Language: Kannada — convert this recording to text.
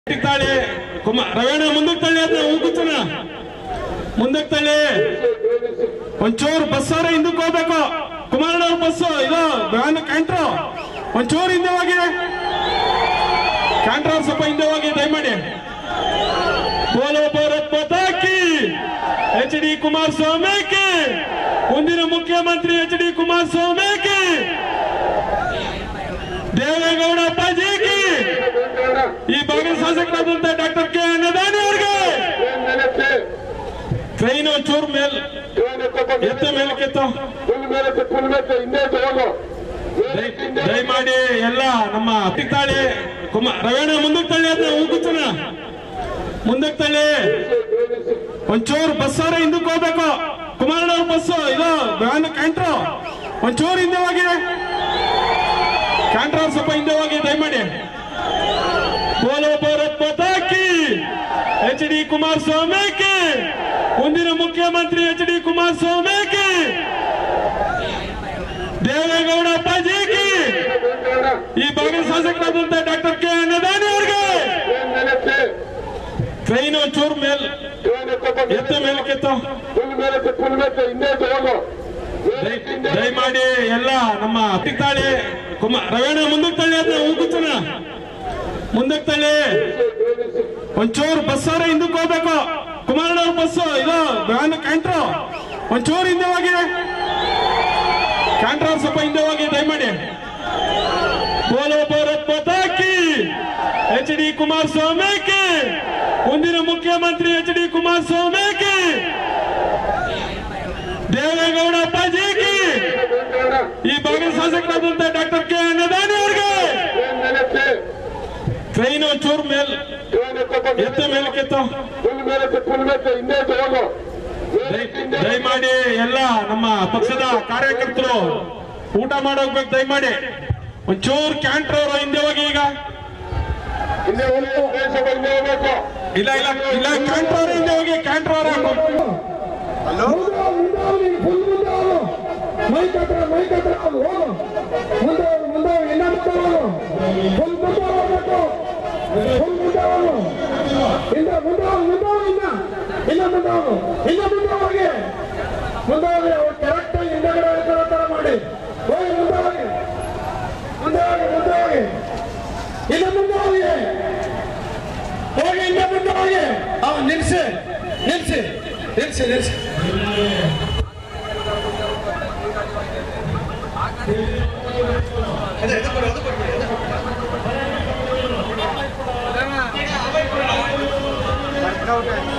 ರವೇಣ ಮುಂದಕ್ಕೆ ತಳ್ಳಿ ಅದನ್ನ ಹೂಗುಚ್ಚನ ಮುಂದಕ್ಕೆ ತಳ್ಳಿ ಒಂಚೂರು ಬಸ್ಸಾರ ಹಿಂದಕ್ಕೆ ಹೋಗ್ಬೇಕು. ಕುಮಾರಣ್ಣವ್ರ ಬಸ್ಸು ಇದು ವ್ಯಾನ್ ಕ್ಯಾಂಟ್ರು ಒಂಚೂರು ಹಿಂದೆ ಹೋಗಿ, ಕ್ಯಾಂಟ್ರ ಸ್ವಲ್ಪ ಹಿಂದೆ ಹೋಗಿ ದಯಮಾಡಿ. ಬೋಲೋ ಭಾರತ್ ಮಾತಾ ಕಿ, HD ಕುಮಾರಸ್ವಾಮಿ ಕಿ, ಮುಂದಿನ ಮುಖ್ಯಮಂತ್ರಿ HD ಕುಮಾರಸ್ವಾಮಿ ಕಿ, ದೇವೇಗೌಡ ಅಪ್ಪಾಜಿ ಕಿ, ಈ ಭಾಗದ ಶಾಸಕರಾದಂತ ಡಾಕ್ಟರ್ ಕೆ ಅನ್ನದಾನಿ ಅವರಿಗೆ ಟ್ರೈನ್ ಒಂಚೂರು ಮೇಲ್ ಎತ್ತ ಮೇಲಕ್ಕೆತ್ತ ದಯಮಾಡಿ ಎಲ್ಲ ನಮ್ಮ ತಾಳಿ ರವೇಣ ಮುಂದಕ್ಕೆ ತಳ್ಳಿ ಅದನ್ನ ಹೂಗುಚ್ಚನ ಮುಂದಕ್ಕೆ ತಳ್ಳಿ ಒಂಚೂರು ಬಸ್ಸಾರ ಹಿಂದಕ್ಕೆ ಹೋಗ್ಬೇಕು. ಕುಮಾರಣ್ಣವ್ರ ಬಸ್ಸು ಇದು ವ್ಯಾನ್ ಕ್ಯಾಂಟ್ರು ಒಂಚೂರು ಹಿಂದೆ ಹೋಗಿ, ಕ್ಯಾಂಟ್ರ ಸ್ವಲ್ಪ ಹಿಂದೆ ಹೋಗಿ ದಯಮಾಡಿ. ಬೋಲೋ ಭಾರತ್ ಮಾತಾ ಕಿ, HD ಕುಮಾರಸ್ವಾಮಿ ಕಿ, ಮುಂದಿನ ಮುಖ್ಯಮಂತ್ರಿ HD ಕುಮಾರಸ್ವಾಮಿ ಕಿ, ದೇವೇಗೌಡ ಅಪ್ಪಾಜಿ ಕಿ, ಈ ಭಾಗದ ಶಾಸಕರಾದಂತ ಡಾಕ್ಟರ್ ಕೆ ಅನ್ನದಾನಿ ಅವರಿಗೆ ಟ್ರೈನ್ ಒಂಚೂರು ಮೇಲ್ ಎತ್ತ ಮೇಲಕ್ಕೆತ್ತ ದಯಮಾಡಿ ಎಲ್ಲ ನಮ್ಮ ತಾಳಿ ರವೇಣ ಮುಂದಕ್ಕೆ ತಳ್ಳಿ ಅದನ್ನ ಹೂಗುಚ್ಚನ ಮುಂದಕ್ಕೆ ತಳ್ಳಿ ಒಂಚೂರು ಬಸ್ಸಾರ ಹಿಂದಕ್ಕೆ ಹೋಗ್ಬೇಕು. ಕುಮಾರಣ್ಣವ್ರ ಬಸ್ಸು ಇದು ವ್ಯಾನ್ ಕ್ಯಾಂಟ್ರು ಒಂಚೂರು ಹಿಂದೆ ಹೋಗಿ, ಕ್ಯಾಂಟ್ರ ಸ್ವಲ್ಪ ಹಿಂದೆ ಹೋಗಿ ದಯಮಾಡಿ. ಬೋಲೋ ಭಾರತ್ ಮಾತಾ ಕಿ, HD ಕುಮಾರಸ್ವಾಮಿ ಕಿ, ಮುಂದಿನ ಮುಖ್ಯಮಂತ್ರಿ HD ಕುಮಾರಸ್ವಾಮಿ ಕಿ, ದೇವೇಗೌಡ ಅಪ್ಪಾಜಿ ಕಿ, ಈ ಭಾಗದ ಶಾಸಕರಾದಂತ ಡಾಕ್ಟರ್ ಕೆ ಅನ್ನದಾನಿ ಅವರಿಗೆ ಟ್ರೈನ್ ಒಂಚೂರು ಮೇಲ್ ಎತ್ತ ಮೇಲಕ್ಕೆತ್ತ ದಯಮಾಡಿ ಎಲ್ಲ ನಮ್ಮ ಪಕ್ಷದ ಕಾರ್ಯಕರ್ತರು ಊಟ ಮಾಡೋಗ್ಬೇಕು. ದಯಮಾಡಿ ಒಂಚೂರು ಕ್ಯಾಂಟ್ರ್ ಅವರು ಹಿಂದೆ ಹೋಗಿ. ಈಗ ಇಲ್ಲ ಇಲ್ಲ ಇಲ್ಲ ಕ್ಯಾಂಟ್ರ್ ಅವರು ಹಿಂದೆ ಹೋಗಿ, ಕ್ಯಾಂಟ್ರ್ ಅವರು ಕರೆಕ್ಟ್ ಹಿಂದಗಡೆ ತರ ಮಾಡಿ ಹೋಗಿ, ಮುಂದೆ ಹೋಗಿ, ಮುಂದೆ ಹೋಗಿ, ಮುಂದೆ ಹೋಗಿ, ಇನ್ನು ಮುಂದೆ ಹೋಗಿ, ಹೋಗಿ ಇನ್ನು ಮುಂದೆ ಹೋಗಿ. ನಿಲ್ಸಿ ನಿಲ್ಸಿ ನಿಲ್ಸಿ ನಿಲ್ಸಿ. Okay.